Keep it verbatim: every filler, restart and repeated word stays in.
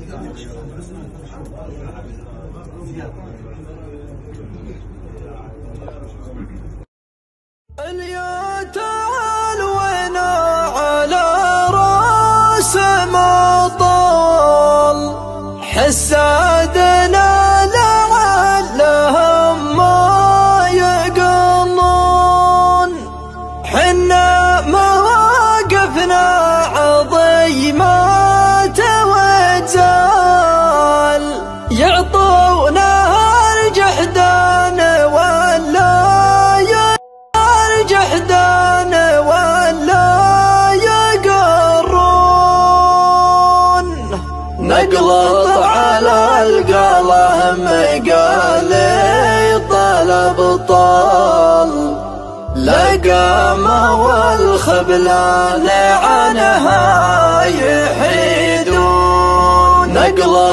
اليتال ونا على راس مطال حسادنا لعلهم ما يقلون حنا مواقفنا عظيمات وتزال يعطونا الجحدان ولا جحدان ولا يقرون نقلط على القلم قالي طلب طال لقامة والخبلان عنها يحيدون نقلط